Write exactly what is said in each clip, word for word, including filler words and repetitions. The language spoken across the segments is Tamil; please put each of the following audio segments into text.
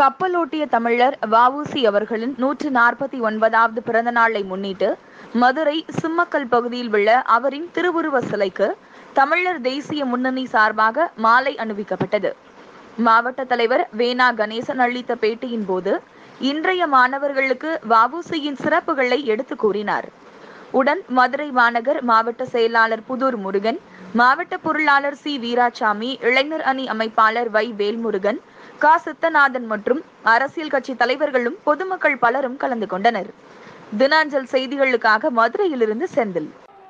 கப்பலோட்டிய தமிழர் வ.உ.சி அவர்களின் நூற்று நாற்பத்தி ஒன்பதாவது பிறந்த நாளை முன்னிட்டு மதுரை சிம்மக்கல் பகுதியில் உள்ள அவரின் திருவுருவ சிலைக்கு தமிழர் தேசிய முன்னணி சார்பாக மாலை அணிவிக்கப்பட்டது. மாவட்ட தலைவர் வேணா கணேசன் அளித்த பேட்டியின் போது இன்றைய மாணவர்களுக்கு வ.உ.சியின் சிறப்புகளை எடுத்து கூறினார். உடன் மதுரை மாநகர் மாவட்ட செயலாளர் புதூர் முருகன், மாவட்ட பொருளாளர் சி வீராசாமி, இளைஞர் அணி அமைப்பாளர் வை வேல்முருகன், க சித்தநாதன் மற்றும் அரசியல் கட்சி தலைவர்களும் பொதுமக்கள் பலரும் கலந்து கொண்டனர். தினாஞ்சல் செய்திகளுக்காக மதுரையிலிருந்து செந்தில்.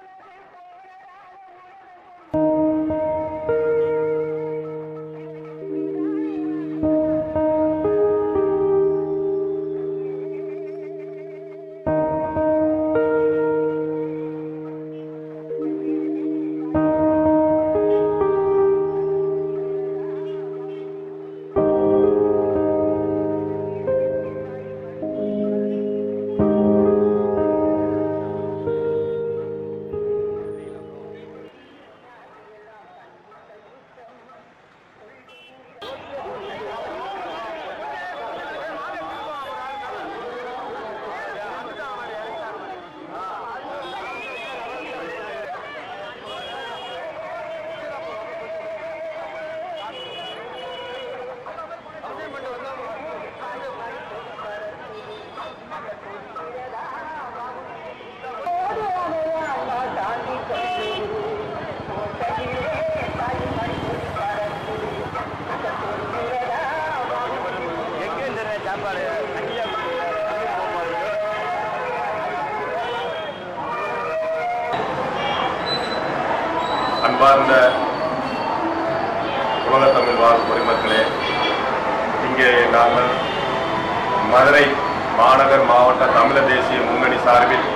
அன்பார்ந்த உலக தமிழ் வாழ் குடிமக்களே, இங்கே நாங்கள் மதுரை மாநகர் மாவட்ட தமிழர் தேசிய முன்னணி சார்பில்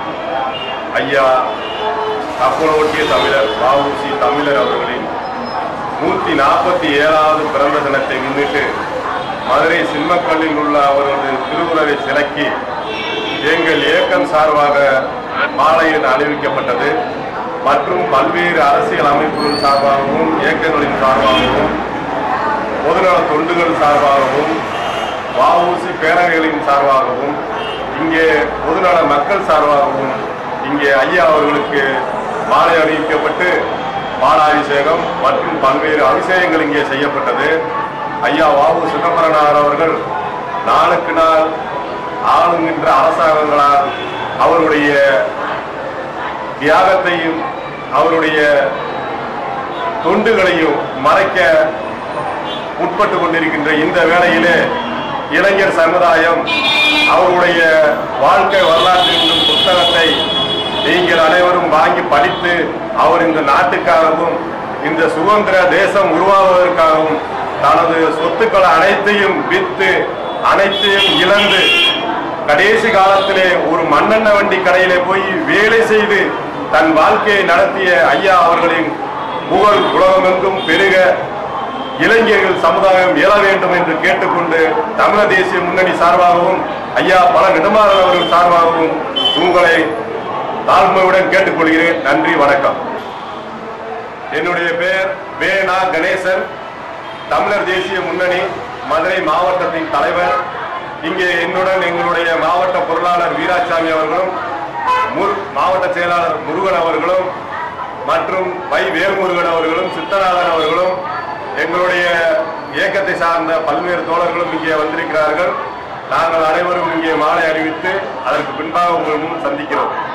ஐயா கப்பலோட்டிய தமிழர் வ.உ.சி தமிழர் அவர்களின் நூற்றி நாற்பத்தி ஏழாவது பிறந்த தினத்தை முன்னிட்டு மதுரை சிம்மக்கல்லில் உள்ள அவரது திருவுருவ சிலைக்கு எங்கள் இயக்கம் சார்பாக மாலையில் அணிவிக்கப்பட்டது. மற்றும் பல்வேறு அரசியல் அமைப்புகள் சார்பாகவும், இயக்கங்களின் சார்பாகவும், பொதுநல தொண்டுகள் சார்பாகவும், வ.உ.சி பேரவைகளின் சார்பாகவும், இங்கே பொதுநல மக்கள் சார்பாகவும் இங்கே ஐயா அவர்களுக்கு மாலை அணிவிக்கப்பட்டு பாலாபிஷேகம் மற்றும் பல்வேறு அபிஷேகங்கள் இங்கே செய்யப்பட்டது. ஐயா வ.உ. சிதம்பரனார் அவர்கள் நாளுக்கு நாள் ஆளுகின்ற அரசாங்கங்களால் அவருடைய தியாகத்தையும் அவருடைய தொண்டுகளையும் மறைக்க உட்பட்டு கொண்டிருக்கின்ற இந்த வேளையிலே இளைஞர் சமுதாயம் அவருடைய வாழ்க்கை வரலாற்று என்னும் புத்தகத்தை நீங்கள் அனைவரும் வாங்கி படித்து அவர் இந்த நாட்டுக்காகவும் இந்த சுதந்திர தேசம் உருவாவதற்காகவும் தனது சொத்துக்கள் அனைத்தையும் விற்று அனைத்தையும் இழந்து கடைசி காலத்திலே ஒரு மண்ணெண்ண வண்டி கடையிலே போய் வேலை செய்து தன் வாழ்க்கையை நடத்திய ஐயா அவர்களின் புகழ் உலகமெங்கும் பெருக இளைஞர்கள் சமுதாயம் எழ வேண்டும் என்று கேட்டுக்கொண்டு தமிழர் தேசிய முன்னணி சார்பாகவும் ஐயா பல நெடுமாறன் அவர்கள் சார்பாகவும் உங்களை தாழ்மையுடன் கேட்டுக்கொள்கிறேன். நன்றி, வணக்கம். என்னுடைய பெயர் வேணா கணேசன், தமிழர் தேசிய முன்னணி மதுரை மாவட்டத்தின் தலைவர். இங்கே என்னுடன் எங்களுடைய மாவட்ட பொருளாளர் வீராசாமி அவர்களும், மாவட்ட செயலாளர் முருகன் அவர்களும் மற்றும் வை வேல்முருகன் அவர்களும், சித்தநாதன் அவர்களும், எங்களுடைய இயக்கத்தை சார்ந்த பல்வேறு தோழர்களும் இங்கே வந்திருக்கிறார்கள். நாங்கள் அனைவரும் இங்கே மாலை அணிவித்து அதற்கு பின்பாக உங்கள் முன் சந்திக்கிறோம்.